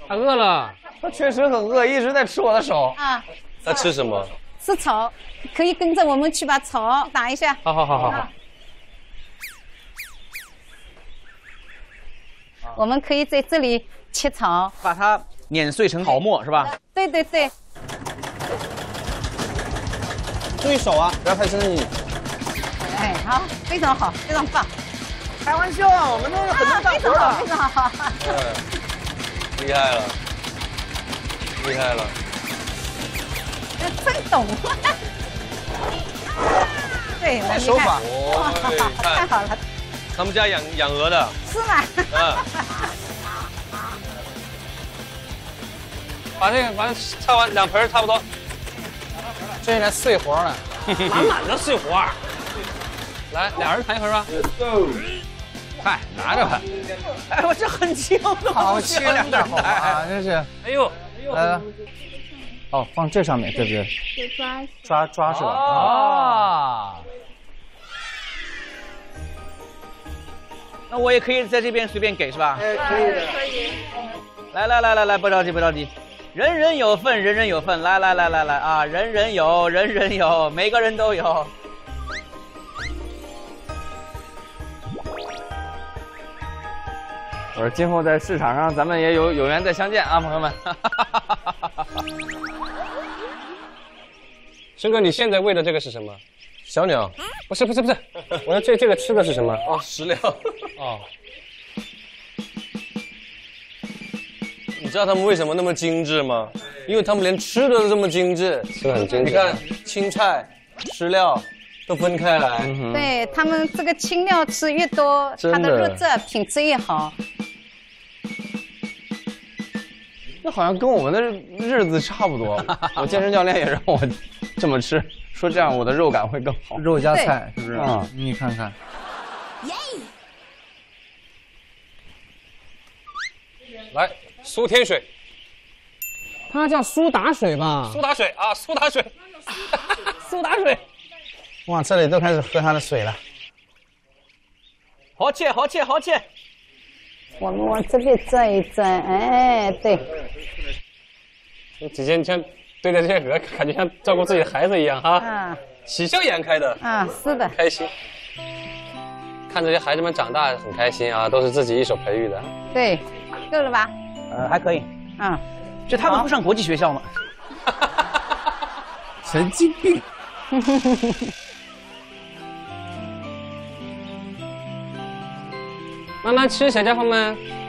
他饿了， 他确实很饿，一直在吃我的手。 啊， 他吃什么？ 吃草，可以跟着我们去把草打一下。 好。 我们可以在这里切草， 把它碾碎成草末是吧？ 对对对。 注意手啊，不要太生硬。 哎，好，非常好，非常棒。 开玩笑，我们都是很多干活的。 非常好。 厉害了，厉害了。 真懂。对，很厉害。 哦， 太好了。 他们家养鹅的。 是吗？ 嗯。 把擦完2盆差不多。 这来碎活了， 满的碎活。来，2人谈一会儿吧。 快拿着吧。哎，我这很轻的，好轻的，好吧，真是。 哎呦， 来，哦，放这上面，对不对？抓是吧？ 啊。 那我也可以在这边随便给是吧？ 哎，可以的。可以。 来，不着急，人人有份，来啊，人人有，每个人都有。我说今后在市场上咱们也有缘再相见啊，朋友们。 申哥，你现在喂的这个是什么？ 小鸟？ 不是，我说这个吃的是什么？ 哦，食料。 哦。 你知道他们为什么那么精致吗？因为他们连吃的都这么精致， 吃的很精致。 你看青菜、饲料都分开来。 对他们这个青料吃越多，它的肉质品质越好。 那好像跟我们的日子差不多。我健身教练也让我这么吃，说这样我的肉感会更好。肉加菜是不是？嗯，你看看。 来，苏天水。 它叫苏打水吧？ 苏打水啊，苏打水。苏打水。 哇，这里都开始喝它的水了。好切。 我们往这边转一转，哎，对。 姐姐，你像对待这些鹅，感觉像照顾自己的孩子一样哈。 啊。 喜笑颜开的。 啊，是的。 开心。看这些孩子们长大很开心啊，都是自己一手培育的。 对，够了吧？ 还可以。 嗯。 就他们不上国际学校吗？神经病。 慢慢吃，小家伙们。